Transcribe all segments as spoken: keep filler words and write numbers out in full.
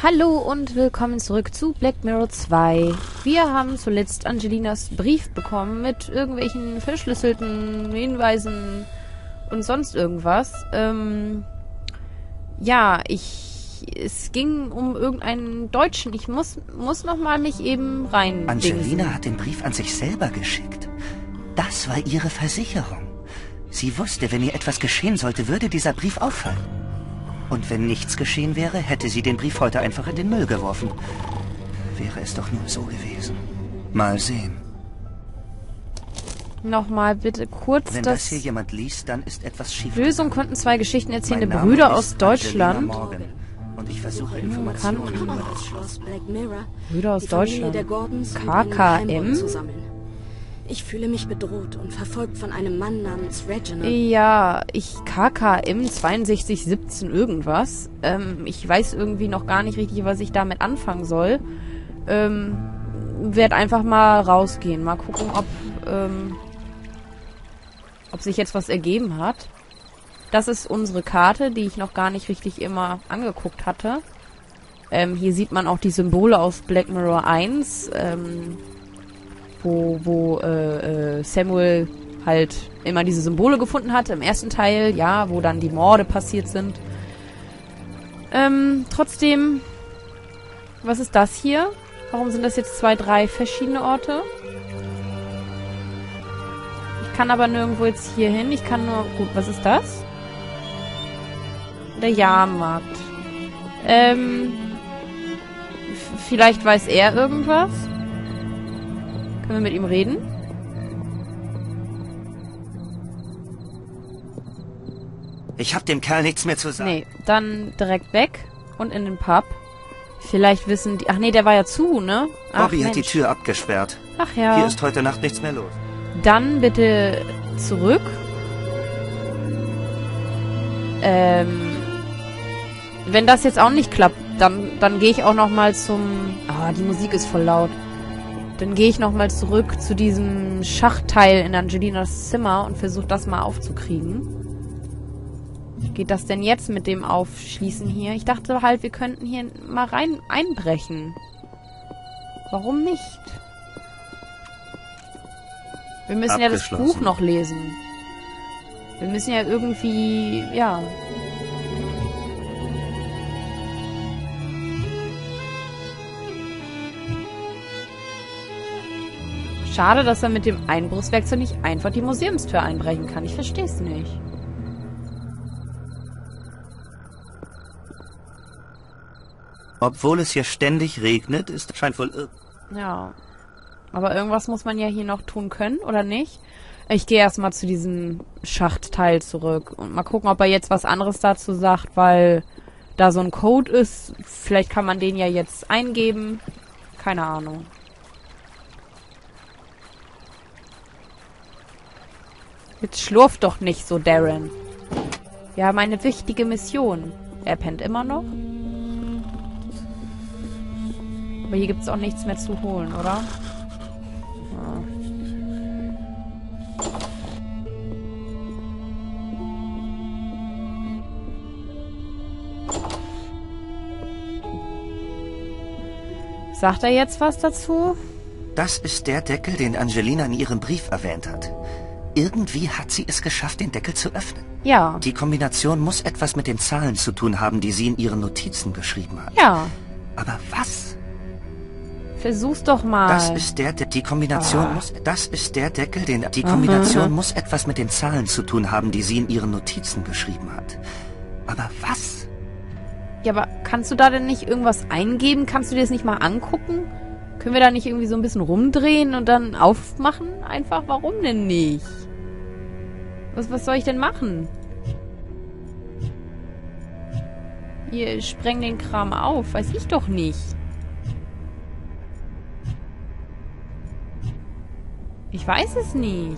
Hallo und willkommen zurück zu Black Mirror zwei. Wir haben zuletzt Angelinas Brief bekommen mit irgendwelchen verschlüsselten Hinweisen und sonst irgendwas. Ähm, ja, ich... Es ging um irgendeinen Deutschen. Ich muss, muss noch mal mich eben rein. Angelina hat den Brief an sich selber geschickt. Das war ihre Versicherung. Sie wusste, wenn ihr etwas geschehen sollte, würde dieser Brief auffallen. Und wenn nichts geschehen wäre, hätte sie den Brief heute einfach in den Müll geworfen. Wäre es doch nur so gewesen. Mal sehen. Nochmal bitte kurz Wenn das... das hier jemand liest, dann ist etwas schief. Lösung konnten zwei Geschichten erzählende Mein Name Brüder ist aus Deutschland. Angelina Morgan. Und ich versuche Informationen Kann- über Das Schloss Black Mirror. Brüder aus Die Familie Deutschland. der Gordons K um K einen M? Geheimort zu sammeln. Ich fühle mich bedroht und verfolgt von einem Mann namens Reginald. Ja, ich K K M zweiundsechzig siebzehn irgendwas. Ähm, ich weiß irgendwie noch gar nicht richtig, was ich damit anfangen soll. Ähm, werd einfach mal rausgehen. Mal gucken, ob, ähm, ob sich jetzt was ergeben hat. Das ist unsere Karte, die ich noch gar nicht richtig immer angeguckt hatte. Ähm, hier sieht man auch die Symbole aus Black Mirror eins, ähm, wo, wo äh, äh, Samuel halt immer diese Symbole gefunden hat. Im ersten Teil, ja, wo dann die Morde passiert sind. Ähm, trotzdem, was ist das hier? Warum sind das jetzt zwei, drei verschiedene Orte? Ich kann aber nirgendwo jetzt hier hin. Ich kann nur... Gut, was ist das? Der Jahrmarkt. Ähm, f- vielleicht weiß er irgendwas? Können wir mit ihm reden? Ich hab dem Kerl nichts mehr zu sagen. Nee, dann direkt weg und in den Pub. Vielleicht wissen die... Ach nee, der war ja zu, ne? Ach, Bobby hat die Mensch. Tür abgesperrt. Ach ja. Hier ist heute Nacht nichts mehr los. Dann bitte zurück. Ähm, wenn das jetzt auch nicht klappt, dann, dann gehe ich auch noch mal zum... Ah, die Musik ist voll laut. Dann gehe ich noch mal zurück zu diesem Schachteil in Angelinas Zimmer und versuche das mal aufzukriegen. Geht das denn jetzt mit dem Aufschließen hier? Ich dachte halt, wir könnten hier mal rein einbrechen. Warum nicht? Wir müssen ja das Abgeschlossen. Buch noch lesen. Wir müssen ja irgendwie, ja. Schade, dass er mit dem Einbruchswerkzeug nicht einfach die Museumstür einbrechen kann. Ich verstehe es nicht. Obwohl es hier ständig regnet, ist scheint wohl irr. Ja. Aber irgendwas muss man ja hier noch tun können, oder nicht? Ich gehe erstmal zu diesem Schachtteil zurück und mal gucken, ob er jetzt was anderes dazu sagt, weil da so ein Code ist. Vielleicht kann man den ja jetzt eingeben. Keine Ahnung. Jetzt schlurft doch nicht so, Darren. Wir haben eine wichtige Mission. Er pennt immer noch. Aber hier gibt es auch nichts mehr zu holen, oder? Ja. Sagt er jetzt was dazu? Das ist der Deckel, den Angelina in ihrem Brief erwähnt hat. Irgendwie hat sie es geschafft, den Deckel zu öffnen. Ja. Die Kombination muss etwas mit den Zahlen zu tun haben, die sie in ihren Notizen geschrieben hat. Ja. Aber was? Versuch's doch mal. Das ist der, De die Kombination Ah. muss, das ist der Deckel, den, die Kombination muss etwas mit den Zahlen zu tun haben, die sie in ihren Notizen geschrieben hat. Aber was? Ja, aber kannst du da denn nicht irgendwas eingeben? Kannst du dir das nicht mal angucken? Können wir da nicht irgendwie so ein bisschen rumdrehen und dann aufmachen? Einfach, warum denn nicht? Was, was soll ich denn machen? Hier, spreng den Kram auf. Weiß ich doch nicht. Ich weiß es nicht.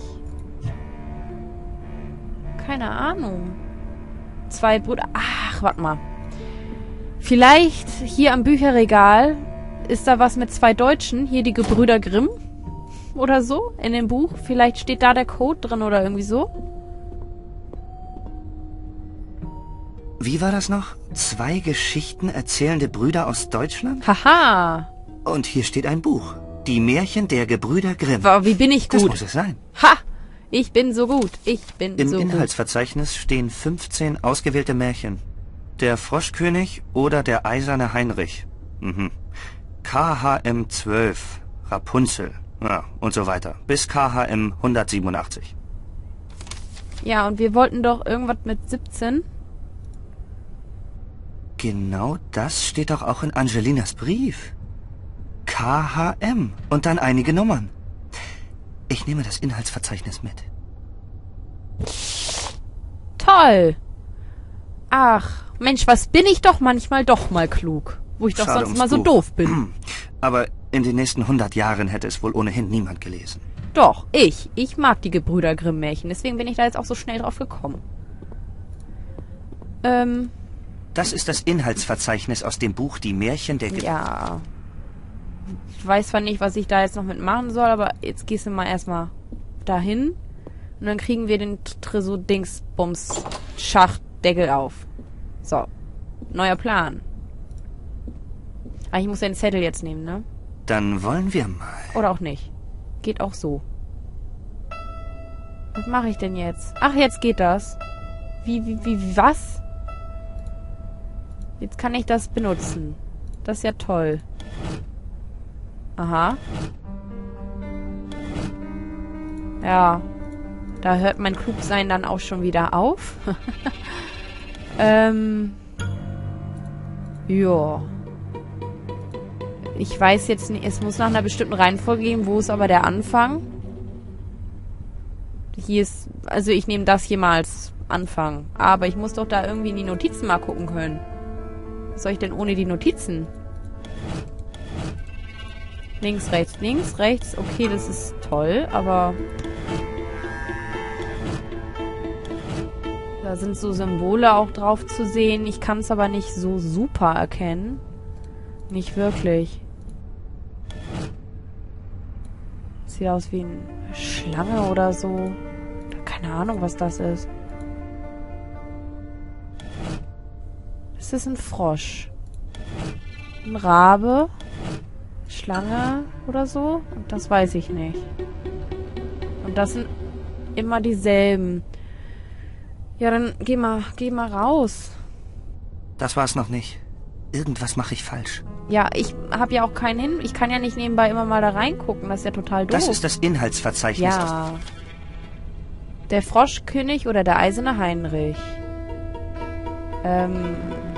Keine Ahnung. Zwei Brüder... Ach, warte mal. Vielleicht hier am Bücherregal ist da was mit zwei Deutschen. Hier die Gebrüder Grimm oder so in dem Buch. Vielleicht steht da der Code drin oder irgendwie so. Wie war das noch? Zwei Geschichten erzählende Brüder aus Deutschland? Haha. Und hier steht ein Buch. Die Märchen der Gebrüder Grimm. Wow, wie bin ich gut? Das muss es sein. Ha! Ich bin so gut. Ich bin Im so gut. Inhaltsverzeichnis stehen fünfzehn ausgewählte Märchen. Der Froschkönig oder der eiserne Heinrich. Mhm. K H M zwölf, Rapunzel, ja, und so weiter. Bis K H M hundertsiebenundachtzig. Ja, und wir wollten doch irgendwas mit siebzehn. Genau das steht doch auch in Angelinas Brief. K H M und dann einige Nummern. Ich nehme das Inhaltsverzeichnis mit. Toll. Ach, Mensch, was bin ich doch manchmal doch mal klug. Wo ich doch Schade sonst ums mal so Buch. doof bin. Aber in den nächsten hundert Jahren hätte es wohl ohnehin niemand gelesen. Doch, ich. Ich mag die Gebrüder Grimm Märchen. Deswegen bin ich da jetzt auch so schnell drauf gekommen. Ähm, Das ist das Inhaltsverzeichnis aus dem Buch Die Märchen der Ge ja. Ich weiß zwar nicht, was ich da jetzt noch mit machen soll, aber jetzt gehst du mal erstmal dahin. Und dann kriegen wir den Tresor-Dingsbums-Schachtdeckel auf. So. Neuer Plan. Ah, ich muss den Zettel jetzt nehmen, ne? Dann wollen wir mal. Oder auch nicht. Geht auch so. Was mache ich denn jetzt? Ach, jetzt geht das. Wie, wie, wie, wie, was? Jetzt kann ich das benutzen. Das ist ja toll. Aha. Ja. Da hört mein Klugsein dann auch schon wieder auf. ähm. Ja. Ich weiß jetzt nicht, es muss nach einer bestimmten Reihenfolge gehen. Wo ist aber der Anfang? Hier ist, also ich nehme das hier mal als Anfang. Aber ich muss doch da irgendwie in die Notizen mal gucken können. Was soll ich denn ohne die Notizen? Links, rechts, links, rechts. Okay, das ist toll, aber... Da sind so Symbole auch drauf zu sehen. Ich kann es aber nicht so super erkennen. Nicht wirklich. Sieht aus wie eine Schlange oder so. Keine Ahnung, was das ist. Ist das ein Frosch? Ein Rabe? Schlange oder so? Und das weiß ich nicht. Und das sind immer dieselben. Ja, dann geh mal, geh mal raus. Das war's noch nicht. Irgendwas mache ich falsch. Ja, ich habe ja auch keinen hin. Ich kann ja nicht nebenbei immer mal da reingucken. Das ist ja total doof. Das ist das Inhaltsverzeichnis. Ja. Der Froschkönig oder der eiserne Heinrich. Ähm.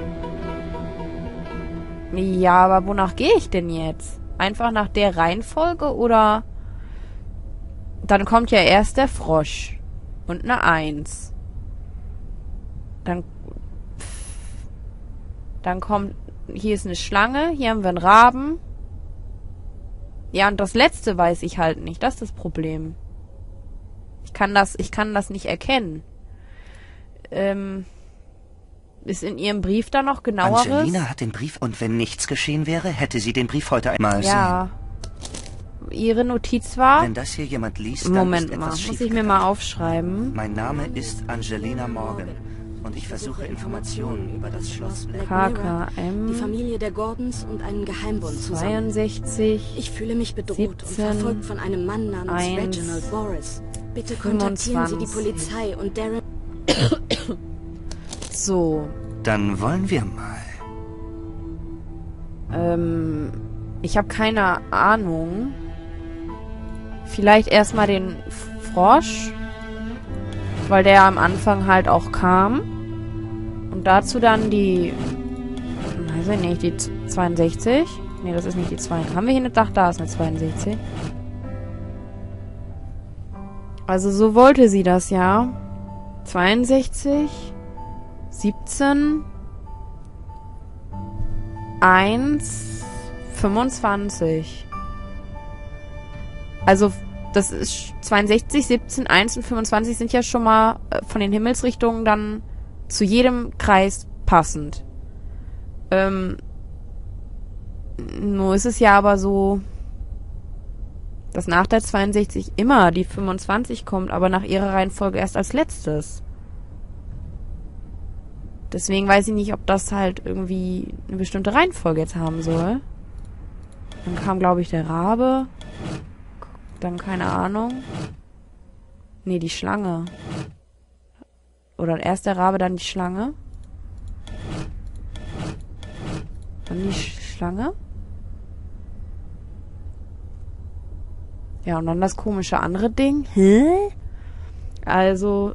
Ja, aber wonach gehe ich denn jetzt? Einfach nach der Reihenfolge oder... Dann kommt ja erst der Frosch. Und eine Eins. Dann... Dann kommt... Hier ist eine Schlange. Hier haben wir einen Raben. Ja, und das letzte weiß ich halt nicht. Das ist das Problem. Ich kann das, ich kann das nicht erkennen. Ähm... Ist in ihrem Brief da noch genaueres? Angelina hat den Brief und wenn nichts geschehen wäre, hätte sie den Brief heute einmal ja. sehen. Ihre Notiz war... Wenn das hier jemand liest, dann Moment ist mal, etwas muss ich mir mal aufschreiben. Mein Name ist Angelina Morgan und ich versuche Informationen über das Schloss Black K Mirror, K M die Familie der Gordons und einen Geheimbund zusammen. zweiundsechzig. Ich fühle mich bedroht siebzehn, und verfolgt von einem Mann namens eins, Reginald Boris. Bitte kontaktieren Sie die fünfundzwanzig. Polizei und Darren... So. Dann wollen wir mal. Ähm, ich habe keine Ahnung. Vielleicht erstmal den Frosch. Weil der am Anfang halt auch kam. Und dazu dann die... Weiß ich nicht, die zweiundsechzig? Nee, das ist nicht die zwei. Haben wir hier eine... Ach, da ist eine zweiundsechzig. Also so wollte sie das, ja. zweiundsechzig... siebzehn, eins, fünfundzwanzig. Also, das ist zweiundsechzig, siebzehn, eins und fünfundzwanzig sind ja schon mal äh, von den Himmelsrichtungen dann zu jedem Kreis passend. Ähm, nur ist es ja aber so, dass nach der zweiundsechzig immer die fünfundzwanzig kommt, aber nach ihrer Reihenfolge erst als letztes. Deswegen weiß ich nicht, ob das halt irgendwie eine bestimmte Reihenfolge jetzt haben soll. Dann kam, glaube ich, der Rabe. Dann keine Ahnung. Nee, die Schlange. Oder erst der Rabe, dann die Schlange. Dann die Schlange. Ja, und dann das komische andere Ding. Hä? Also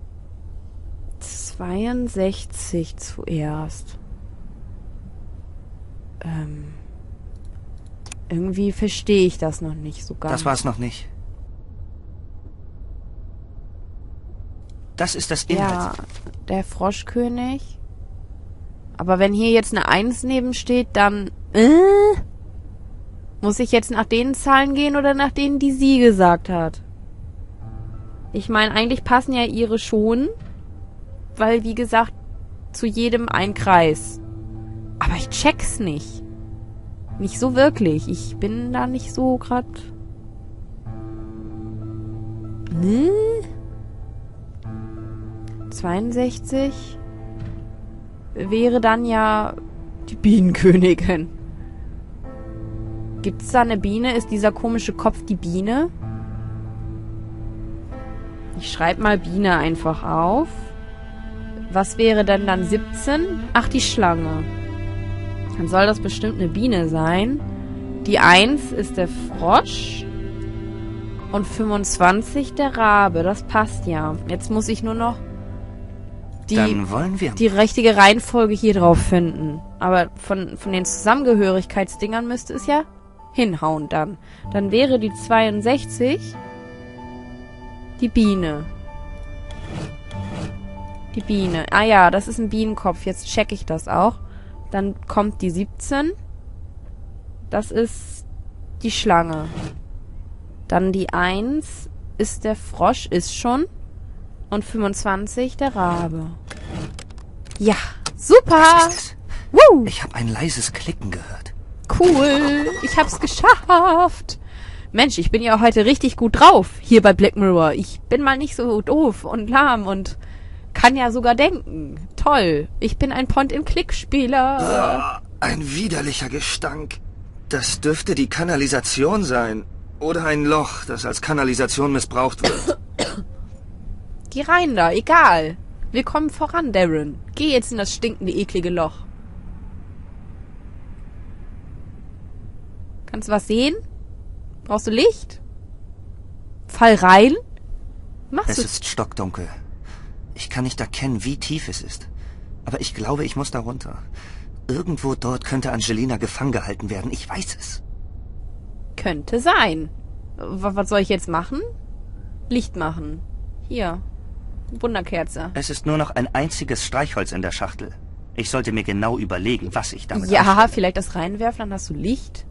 zweiundsechzig zuerst. Ähm. Irgendwie verstehe ich das noch nicht so ganz. Das war's noch nicht. Das ist das Inhalt. Ja, der Froschkönig. Aber wenn hier jetzt eine Eins neben steht, dann äh, muss ich jetzt nach den Zahlen gehen oder nach denen, die sie gesagt hat? Ich meine, eigentlich passen ja ihre schon, weil, wie gesagt, zu jedem ein Kreis. Aber ich check's nicht. Nicht so wirklich. Ich bin da nicht so grad... Ne? zweiundsechzig wäre dann ja die Bienenkönigin. Gibt's da eine Biene? Ist dieser komische Kopf die Biene? Ich schreibe mal Biene einfach auf. Was wäre denn dann siebzehn? Ach, die Schlange. Dann soll das bestimmt eine Biene sein. Die eins ist der Frosch. Und fünfundzwanzig der Rabe. Das passt ja. Jetzt muss ich nur noch die, Dann wollen wir die richtige Reihenfolge hier drauf finden. Aber von, von den Zusammengehörigkeitsdingern müsste es ja hinhauen dann. Dann wäre die zweiundsechzig die Biene. Die Biene. Ah ja, das ist ein Bienenkopf. Jetzt check ich das auch. Dann kommt die siebzehn. Das ist die Schlange. Dann die eins ist der Frosch, ist schon. Und fünfundzwanzig der Rabe. Ja, super! Was ist es? Woo! Ich habe ein leises Klicken gehört. Cool, ich hab's geschafft. Mensch, ich bin ja heute richtig gut drauf hier bei Black Mirror. Ich bin mal nicht so doof und lahm und kann ja sogar denken. Toll, ich bin ein Point-and-Click-Spieler. Ah, ein widerlicher Gestank. Das dürfte die Kanalisation sein. Oder ein Loch, das als Kanalisation missbraucht wird. Geh rein da, egal. Wir kommen voran, Darren. Geh jetzt in das stinkende, eklige Loch. Kannst du was sehen? Brauchst du Licht? Fall rein? Machst Es du... ist stockdunkel. Ich kann nicht erkennen, wie tief es ist. Aber ich glaube, ich muss da runter. Irgendwo dort könnte Angelina gefangen gehalten werden. Ich weiß es. Könnte sein. W- Was soll ich jetzt machen? Licht machen. Hier. Wunderkerze. Es ist nur noch ein einziges Streichholz in der Schachtel. Ich sollte mir genau überlegen, was ich damit Ja, anstelle. vielleicht das reinwerfen, dann hast du Licht.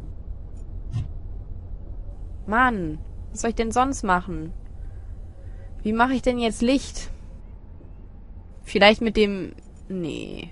Mann, was soll ich denn sonst machen? Wie mache ich denn jetzt Licht? Vielleicht mit dem... Nee.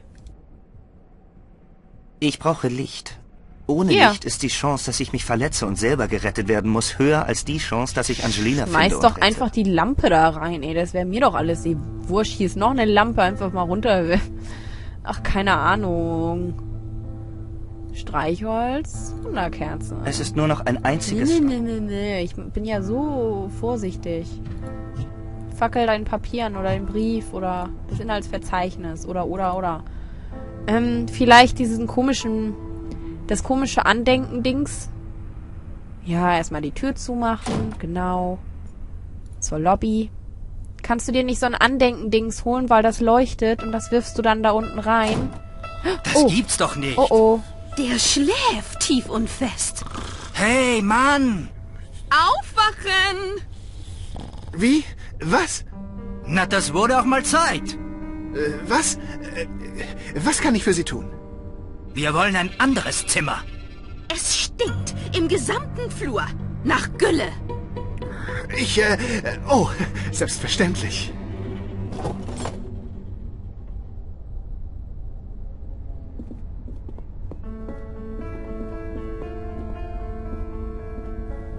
Ich brauche Licht. Ohne Hier. Licht ist die Chance, dass ich mich verletze und selber gerettet werden muss, höher als die Chance, dass ich Angelina finde Schmeiß und doch rette. einfach die Lampe da rein, ey. Das wäre mir doch alles eh wurscht. Hier ist noch eine Lampe, einfach mal runter. Ach, keine Ahnung. Streichholz, Wunderkerze. Es ist nur noch ein einziges... Nee, nee, nee, nee. Ich bin ja so vorsichtig. Fackel dein Papieren oder den Brief oder das Inhaltsverzeichnis oder, oder, oder. Ähm, vielleicht diesen komischen... Das komische Andenken-Dings. Ja, erstmal die Tür zumachen. Genau. Zur Lobby. Kannst du dir nicht so ein Andenken-Dings holen, weil das leuchtet und das wirfst du dann da unten rein? Das Oh. gibt's doch nicht. Oh, oh. Der schläft tief und fest. Hey, Mann! Aufwachen! Wie? Was? Na, das wurde auch mal Zeit. Äh, was? Äh, was kann ich für Sie tun? Wir wollen ein anderes Zimmer. Es stinkt im gesamten Flur nach Gülle. Ich, äh, oh, selbstverständlich.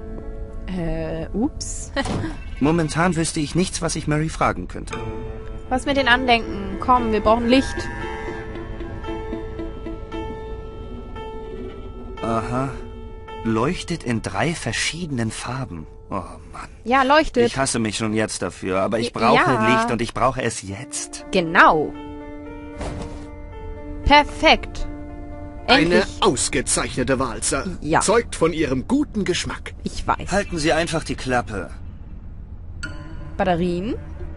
Äh, ups. Momentan wüsste ich nichts, was ich Mary fragen könnte. Was mit den Andenken? Komm, wir brauchen Licht. Aha. Leuchtet in drei verschiedenen Farben. Oh Mann. Ja, leuchtet. Ich hasse mich schon jetzt dafür, aber ich Ja. brauche Licht und ich brauche es jetzt. Genau. Perfekt. Eine Endlich. ausgezeichnete Wahl, Sir. Ja. Zeugt von Ihrem guten Geschmack. Ich weiß. Halten Sie einfach die Klappe. Batterien.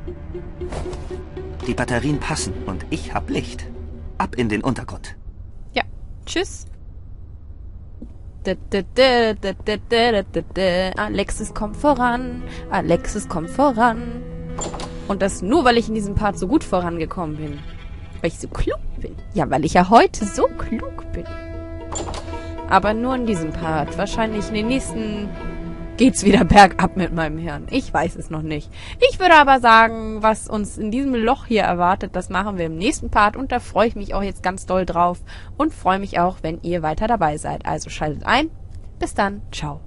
Die Batterien passen und ich hab Licht. Ab in den Untergrund. Ja. Tschüss. Da, da, da, da, da, da, da, da. Alexis kommt voran. Alexis kommt voran. Und das nur, weil ich in diesem Part so gut vorangekommen bin. Weil ich so klug bin. Ja, weil ich ja heute so klug bin. Aber nur in diesem Part. Wahrscheinlich in den nächsten geht's wieder bergab mit meinem Hirn. Ich weiß es noch nicht. Ich würde aber sagen, was uns in diesem Loch hier erwartet, das machen wir im nächsten Part. Und da freue ich mich auch jetzt ganz doll drauf. Und freue mich auch, wenn ihr weiter dabei seid. Also schaltet ein. Bis dann. Ciao.